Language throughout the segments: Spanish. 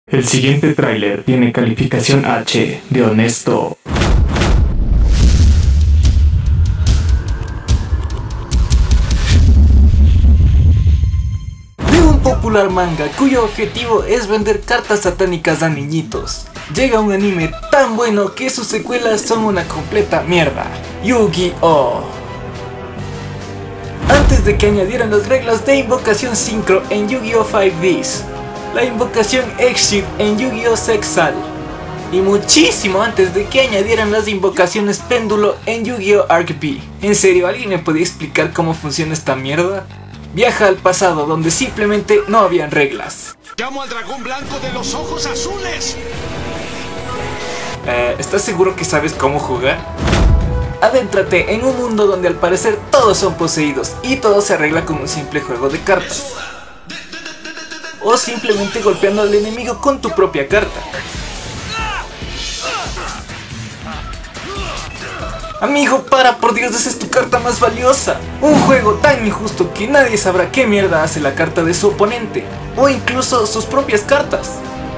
El siguiente tráiler tiene calificación H de honesto. De un popular manga cuyo objetivo es vender cartas satánicas a niñitos, llega un anime tan bueno que sus secuelas son una completa mierda: Yu-Gi-Oh! Antes de que añadieran las reglas de invocación sincro en Yu-Gi-Oh! 5Ds, la invocación Exit en Yu-Gi-Oh! Sexal, y muchísimo antes de que añadieran las invocaciones péndulo en Yu-Gi-Oh! Arc B. ¿En serio alguien me podría explicar cómo funciona esta mierda? Viaja al pasado donde simplemente no habían reglas. ¡Llamo al dragón blanco de los ojos azules! ¿Estás seguro que sabes cómo jugar? Adéntrate en un mundo donde al parecer todos son poseídos y todo se arregla con un simple juego de cartas. O simplemente golpeando al enemigo con tu propia carta. Amigo, para, por Dios, esa es tu carta más valiosa. Un juego tan injusto que nadie sabrá qué mierda hace la carta de su oponente, o incluso sus propias cartas.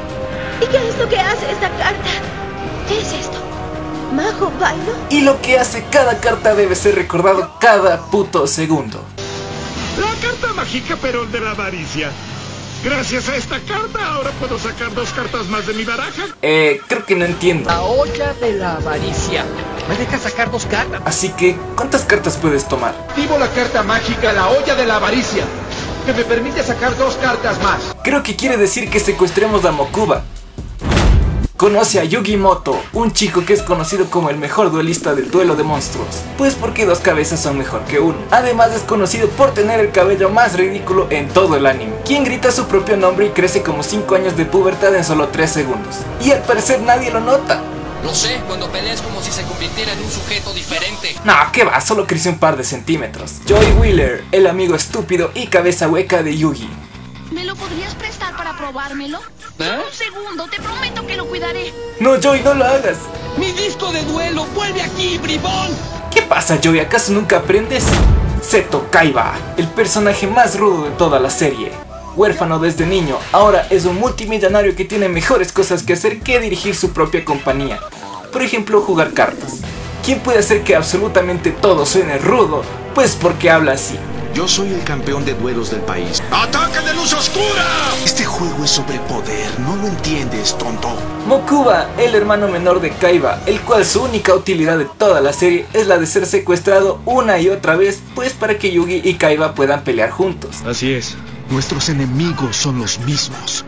¿Y qué es lo que hace esta carta? ¿Qué es esto? ¿Mago Bailo? Y lo que hace cada carta debe ser recordado cada puto segundo. La carta mágica pero de la avaricia. Gracias a esta carta ahora puedo sacar 2 cartas más de mi baraja. Creo que no entiendo. La olla de la avaricia. Me deja sacar 2 cartas. Así que, ¿cuántas cartas puedes tomar? Activo la carta mágica, la olla de la avaricia, que me permite sacar 2 cartas más. Creo que quiere decir que secuestremos a Mokuba. Conoce a Yugimoto, un chico que es conocido como el mejor duelista del duelo de monstruos, pues porque 2 cabezas son mejor que uno. Además es conocido por tener el cabello más ridículo en todo el anime, quien grita su propio nombre y crece como 5 años de pubertad en solo 3 segundos. Y al parecer nadie lo nota. Lo sé, cuando peleas como si se convirtiera en un sujeto diferente. No, que va, solo creció un par de centímetros. Joy Wheeler, el amigo estúpido y cabeza hueca de Yugi. ¿Me lo podrías prestar para probármelo? ¿Eh? Un segundo, te prometo que lo cuidaré. No, Joy, no lo hagas. ¡Mi disco de duelo! ¡Vuelve aquí, bribón! ¿Qué pasa, Joy? ¿Acaso nunca aprendes? Seto Kaiba, el personaje más rudo de toda la serie. Huérfano desde niño, ahora es un multimillonario que tiene mejores cosas que hacer que dirigir su propia compañía. Por ejemplo, jugar cartas. ¿Quién puede hacer que absolutamente todo suene rudo? Pues porque habla así. Yo soy el campeón de duelos del país. ¡Ataque de luz oscura! Este juego es sobre poder, ¿no lo entiendes, tonto? Mokuba, el hermano menor de Kaiba, el cual su única utilidad de toda la serie es la de ser secuestrado una y otra vez, pues para que Yugi y Kaiba puedan pelear juntos. Así es. Nuestros enemigos son los mismos.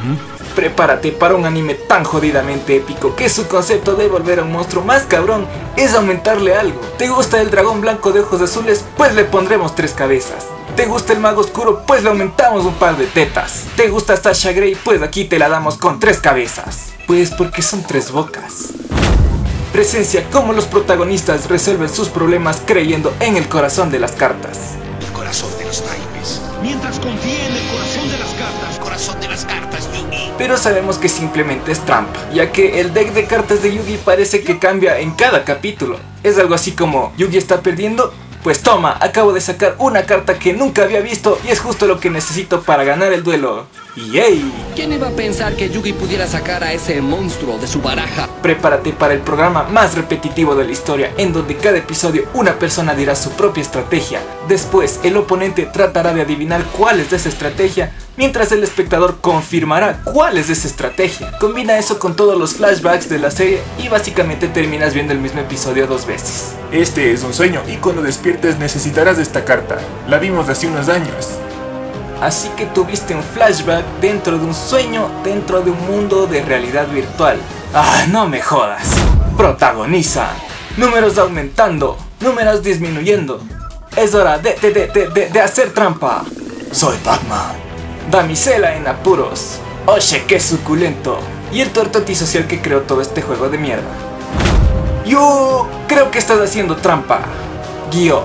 Prepárate para un anime tan jodidamente épico que su concepto de volver a un monstruo más cabrón es aumentarle algo. ¿Te gusta el dragón blanco de ojos azules? Pues le pondremos 3 cabezas. ¿Te gusta el mago oscuro? Pues le aumentamos un par de tetas. ¿Te gusta Sasha Grey? Pues aquí te la damos con 3 cabezas. Pues porque son 3 bocas. Presencia cómo los protagonistas resuelven sus problemas creyendo en el corazón de las cartas. El corazón de los naipes. Mientras confíe en el corazón de las cartas. Corazón de las cartas, Yugi. Pero sabemos que simplemente es trampa, ya que el deck de cartas de Yugi parece que cambia en cada capítulo. Es algo así como: Yugi está perdiendo, pues toma, acabo de sacar una carta que nunca había visto y es justo lo que necesito para ganar el duelo. ¡Yay! ¿Quién iba a pensar que Yugi pudiera sacar a ese monstruo de su baraja? Prepárate para el programa más repetitivo de la historia, en donde cada episodio una persona dirá su propia estrategia. Después el oponente tratará de adivinar cuál es de esa estrategia, mientras el espectador confirmará cuál es de esa estrategia. Combina eso con todos los flashbacks de la serie y básicamente terminas viendo el mismo episodio 2 veces. Este es un sueño y cuando despiertes necesitarás de esta carta. La vimos hace unos años. Así que tuviste un flashback dentro de un sueño, dentro de un mundo de realidad virtual. ¡Ah, no me jodas! Protagoniza. Números aumentando, números disminuyendo. Es hora de hacer trampa. Soy Batman. Damisela en apuros. Oye, qué suculento. Y el tuerto antisocial que creó todo este juego de mierda. Yo creo que estás haciendo trampa. Gyo.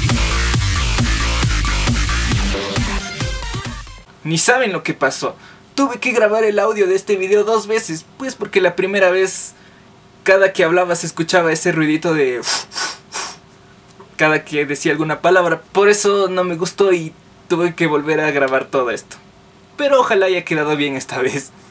Ni saben lo que pasó. tuve que grabar el audio de este video 2 veces, pues porque la primera vez, cada que hablaba se escuchaba ese ruidito de... cada que decía alguna palabra. Por eso no me gustó y tuve que volver a grabar todo esto. Pero ojalá haya quedado bien esta vez.